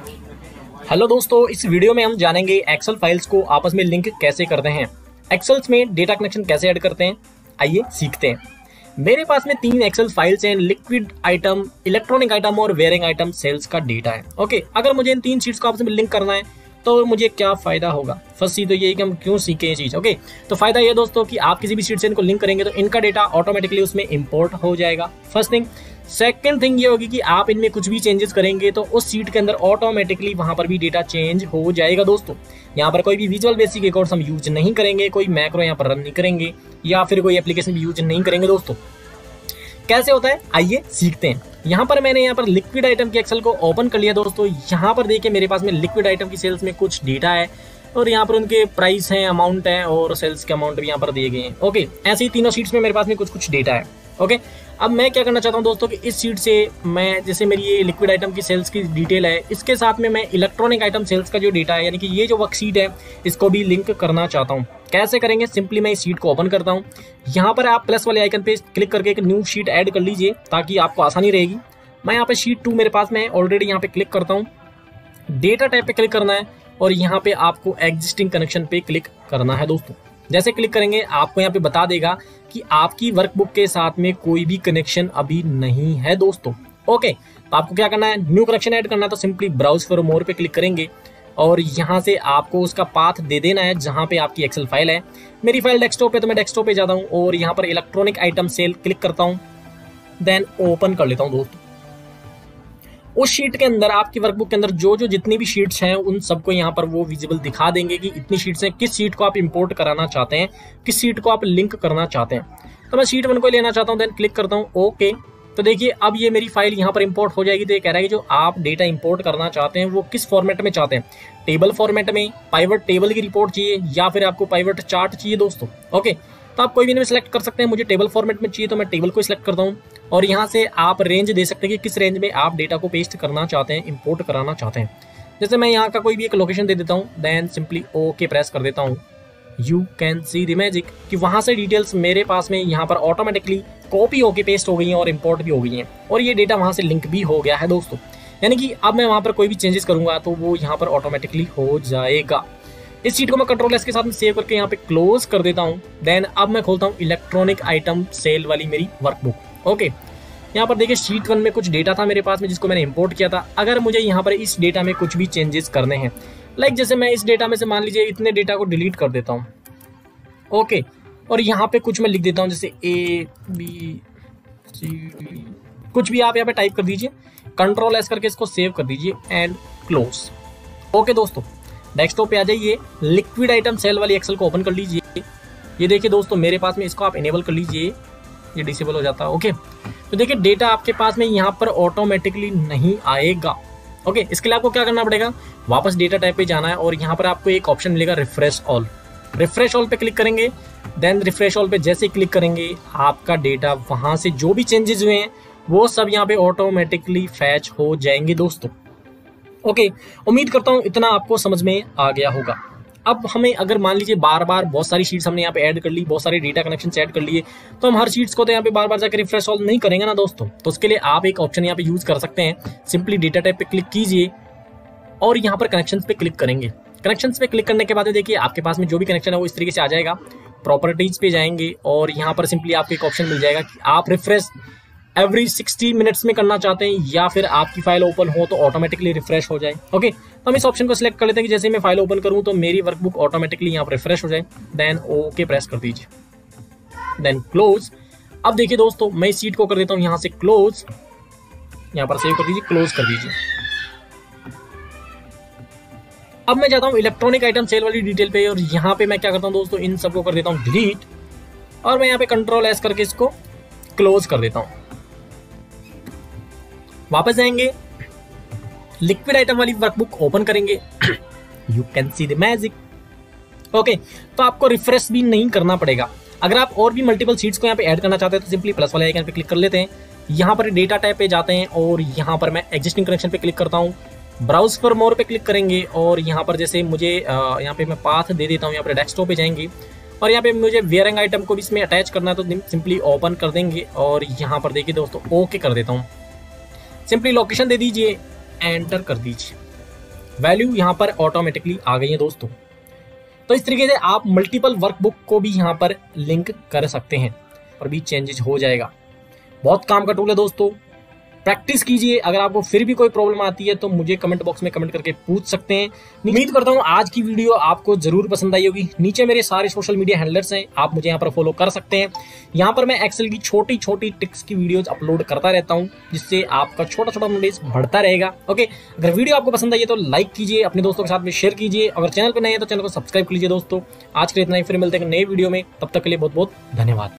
Hello दोस्तों, इस video में हम जानेंगे एक्सेल फाइल्स को आपस में लिंक कैसे करते हैं। एक्सेल्स में डेटा कनेक्शन कैसे ऐड करते हैं, आइए सीखते हैं। मेरे पास में 3 एक्सेल फाइल्स हैं। लिक्विड आइटम, इलेक्ट्रॉनिक आइटम और वेयरिंग आइटम सेल्स का डेटा है। ओके, अगर मुझे इन 3 शीट्स को आपस में लिंक करना है तो मुझे क्या फायदा होगा। फर्स्ट चीज तो ये है कि हम क्यों सीखें ये चीज। ओके, तो फायदा ये दोस्तों कि आप किसी भी शीट से इनको लिंक करेंगे तो इनका डेटा ऑटोमेटिकली उसमें इंपोर्ट हो जाएगा। First thing. सेकंड थिंग ये होगी कि आप इनमें कुछ भी चेंजेस करेंगे तो उस सीट के अंदर ऑटोमेटिकली वहां पर भी डेटा चेंज हो जाएगा दोस्तों। यहाँ पर कोई भी विजुअल बेसिक रिकॉर्ड्स हम यूज नहीं करेंगे, कोई मैक्रो यहाँ पर रन नहीं करेंगे या फिर कोई एप्लीकेशन भी यूज नहीं करेंगे दोस्तों। कैसे होता है आइए सीखते हैं। यहाँ पर मैंने यहाँ पर लिक्विड आइटम के एक्सेल को ओपन कर लिया दोस्तों। यहाँ पर देखिए मेरे पास में लिक्विड आइटम की सेल्स में कुछ डेटा है और यहाँ पर उनके प्राइस हैं, अमाउंट है और सेल्स के अमाउंट भी यहाँ पर दिए गए हैं। ओके, ऐसे ही तीनों शीट्स में मेरे पास में कुछ कुछ डेटा है। ओके, अब मैं क्या करना चाहता हूँ दोस्तों कि इस शीट से मैं, जैसे मेरी ये लिक्विड आइटम की सेल्स की डिटेल है, इसके साथ में मैं इलेक्ट्रॉनिक आइटम सेल्स का जो डेटा है यानी कि ये जो वर्कशीट है इसको भी लिंक करना चाहता हूँ। कैसे करेंगे, सिंपली मैं इस शीट को ओपन करता हूँ। यहाँ पर आप प्लस वाले आइकन पे क्लिक करके एक न्यू शीट ऐड कर लीजिए ताकि आपको आसानी रहेगी। मैं यहाँ पे शीट 2 मेरे पास में ऑलरेडी यहाँ पे क्लिक करता हूँ। डेटा टाइप पे क्लिक करना है और यहाँ पे आपको एग्जिस्टिंग कनेक्शन पे क्लिक करना है दोस्तों। जैसे क्लिक करेंगे आपको यहाँ पे बता देगा कि आपकी वर्कबुक के साथ में कोई भी कनेक्शन अभी नहीं है दोस्तों। ओके, तो आपको क्या करना है, न्यू कनेक्शन ऐड करना है तो सिंपली ब्राउज फॉर मोर पे क्लिक करेंगे और यहाँ से आपको उसका पाथ दे देना है जहाँ पे आपकी एक्सेल फाइल है। मेरी फाइल डेस्कटॉप है तो मैं डेस्कटॉप पे जाता हूँ और यहाँ पर इलेक्ट्रॉनिक आइटम सेल क्लिक करता हूँ, देन ओपन कर लेता हूँ दोस्तों। उस शीट के अंदर आपकी वर्कबुक के अंदर जो जो जितनी भी शीट्स हैं उन सबको यहाँ पर वो विजिबल दिखा देंगे कि इतनी शीट्स हैं, किस शीट को आप इंपोर्ट कराना चाहते हैं, किस शीट को आप लिंक करना चाहते हैं। तो मैं शीट 1 को लेना चाहता हूँ, देन क्लिक करता हूँ ओके। तो देखिए अब ये मेरी फाइल यहाँ पर इंपोर्ट हो जाएगी। तो ये कह रहा है कि जो आप डेटा इंपोर्ट करना चाहते हैं वो किस फॉर्मेट में चाहते हैं, टेबल फॉर्मेट में, पाइवट टेबल की रिपोर्ट चाहिए या फिर आपको पाइवट चार्ट चाहिए दोस्तों। ओके, तो आप कोई भी इनमें सेलेक्ट कर सकते हैं। मुझे टेबल फॉर्मेट में चाहिए तो मैं टेबल को सिलेक्ट करता हूँ और यहाँ से आप रेंज दे सकते हैं कि किस रेंज में आप डेटा को पेस्ट करना चाहते हैं, इंपोर्ट कराना चाहते हैं। जैसे मैं यहाँ का कोई भी एक लोकेशन दे देता हूँ, देन सिंपली ओके प्रेस कर देता हूँ। You can see the magic कि वहाँ से डिटेल्स मेरे पास में यहाँ पर ऑटोमेटिकली कॉपी होके पेस्ट हो गई हैं और इंपोर्ट भी हो गई हैं और ये डेटा वहाँ से लिंक भी हो गया है दोस्तों। यानी कि अब मैं वहाँ पर कोई भी चेंजेस करूंगा तो वो यहाँ पर ऑटोमेटिकली हो जाएगा। इस शीट को मैं कंट्रोल एस के साथ में सेव करके यहाँ पे क्लोज कर देता हूँ। देन अब मैं खोलता हूँ इलेक्ट्रॉनिक आइटम सेल वाली मेरी वर्कबुक। ओके, यहाँ पर देखिए शीट 1 में कुछ डेटा था मेरे पास में जिसको मैंने इंपोर्ट किया था। अगर मुझे यहाँ पर इस डेटा में कुछ भी चेंजेस करने हैं, लाइक जैसे मैं इस डेटा में से मान लीजिए इतने डेटा को डिलीट कर देता हूँ। ओके, और यहाँ पे कुछ मैं लिख देता हूँ जैसे ABCD, कुछ भी आप यहाँ पे टाइप कर दीजिए, कंट्रोल एस करके इसको सेव कर दीजिए एंड क्लोज। ओके दोस्तों, डेस्कटॉप पे आ जाइए, लिक्विड आइटम सेल वाली एक्सेल को ओपन कर लीजिए। ये देखिए दोस्तों मेरे पास में, इसको आप इनेबल कर लीजिए, ये डिसेबल हो जाता है। ओके, तो देखिए डेटा आपके पास में यहाँ पर ऑटोमेटिकली नहीं आएगा। ओके, इसके लिए आपको क्या करना पड़ेगा, वापस डेटा टाइप पे जाना है और यहाँ पर आपको एक ऑप्शन मिलेगा रिफ्रेश ऑल। रिफ्रेश ऑल पे क्लिक करेंगे, देन रिफ्रेश ऑल पे जैसे क्लिक करेंगे आपका डेटा वहां से जो भी चेंजेस हुए हैं वो सब यहाँ पे ऑटोमेटिकली फैच हो जाएंगे दोस्तों। ओके, उम्मीद करता हूँ इतना आपको समझ में आ गया होगा। अब हमें अगर मान लीजिए बार बार बहुत सारी शीट्स हमने यहाँ पे ऐड कर ली, बहुत सारे डेटा कनेक्शन ऐड कर लिए, तो हम हर शीट्स को तो यहाँ पे बार बार जाकर रिफ्रेश ऑल नहीं करेंगे ना दोस्तों। तो उसके लिए आप एक ऑप्शन यहाँ पे यूज कर सकते हैं। सिंपली डेटा टाइप पे क्लिक कीजिए और यहाँ पर कनेक्शंस पे क्लिक करेंगे। कनेक्शंस पे क्लिक करने के बाद देखिए आपके पास में जो भी कनेक्शन है वो इस तरीके से आ जाएगा। प्रॉपर्टीज पे जाएंगे और यहाँ पर सिंपली आपको एक ऑप्शन मिल जाएगा कि आप रिफ्रेश एवरी 60 मिनट्स में करना चाहते हैं या फिर आपकी फाइल ओपन हो तो ऑटोमेटिकली रिफ्रेश हो जाए। ओके, तो हम इस ऑप्शन को सिलेक्ट कर लेते हैं कि जैसे मैं फाइल ओपन करूं तो मेरी वर्कबुक ऑटोमेटिकली यहाँ पर रिफ्रेश हो जाए। देन ओके प्रेस कर दीजिए, देन क्लोज। अब देखिए दोस्तों मैं इस शीट को कर देता हूँ यहाँ से क्लोज, यहाँ पर सेव कर दीजिए, क्लोज कर दीजिए। अब मैं जाता हूँ इलेक्ट्रॉनिक आइटम सेल वाली डिटेल पे और यहाँ पे मैं क्या करता हूँ दोस्तों, इन सबको कर देता हूँ डिलीट और मैं यहाँ पे कंट्रोल एस करके इसको क्लोज कर देता हूँ। वापस जाएंगे, लिक्विड आइटम वाली वर्कबुक ओपन करेंगे। You can see the magic. Okay, तो आपको रिफ्रेश भी नहीं करना पड़ेगा। अगर आप और भी मल्टीपल शीट्स को यहाँ पे ऐड करना चाहते हैं तो सिंपली प्लस वाले आइकन पे क्लिक कर लेते हैं। यहाँ पर डेटा टाइप पे जाते हैं और यहाँ पर मैं एग्जिस्टिंग कनेक्शन पे क्लिक करता हूँ। ब्राउज फॉर मोर पे क्लिक करेंगे और यहाँ पर जैसे मुझे यहाँ पे मैं पाथ दे देता हूँ, यहाँ पर डेस्कटॉप पे जाएंगे और यहाँ पे मुझे वेयरिंग आइटम को भी इसमें अटैच करना है तो सिंपली ओपन कर देंगे और यहाँ पर देखिए दोस्तों ओके कर देता हूँ। सिंपली लोकेशन दे दीजिए, एंटर कर दीजिए। वैल्यू यहाँ पर ऑटोमेटिकली आ गई है दोस्तों। तो इस तरीके से आप मल्टीपल वर्कबुक को भी यहाँ पर लिंक कर सकते हैं और भी चेंजेस हो जाएगा। बहुत काम का टूल है दोस्तों, प्रैक्टिस कीजिए। अगर आपको फिर भी कोई प्रॉब्लम आती है तो मुझे कमेंट बॉक्स में कमेंट करके पूछ सकते हैं। उम्मीद करता हूं आज की वीडियो आपको जरूर पसंद आई होगी। नीचे मेरे सारे सोशल मीडिया हैंडलर्स हैं, आप मुझे यहाँ पर फॉलो कर सकते हैं। यहाँ पर मैं एक्सेल की छोटी छोटी टिप्स की वीडियोज अपलोड करता रहता हूँ, जिससे आपका छोटा छोटा नॉलेज बढ़ता रहेगा। ओके, अगर वीडियो आपको पसंद आई है तो लाइक कीजिए, अपने दोस्तों के साथ में शेयर कीजिए। अगर चैनल पर नए हैं तो चैनल को सब्सक्राइब कीजिए दोस्तों। आज के लिए इतना ही, फिर मिलते हैं नए वीडियो में, तब तक के लिए बहुत बहुत धन्यवाद।